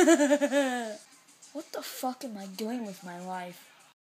What the fuck am I doing with my life?